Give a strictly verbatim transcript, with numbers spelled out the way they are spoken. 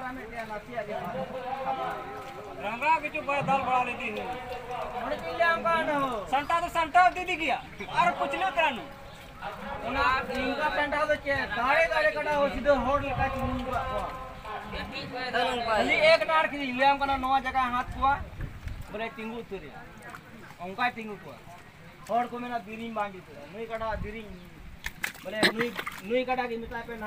में क्या नासिया के रंगा किचु बड़ा दाल बड़ा लेती है मोने पिले हम का न हो संता तो संता दीदी किया और कुछ नहीं करानु उना लिंगा पेंटा तो के गाड़े गाड़े कटा हो सीधे होड़ लगा चिमुन को खाली एक नार की ले हम का नवा जगह हाथ कुआ बोले टिंगू तुरे अंका टिंगू कुआ होड़ को मेना दिरी मांगी तो नहीं कटा दिरी बोले नुई नुई कटा की मिटा पे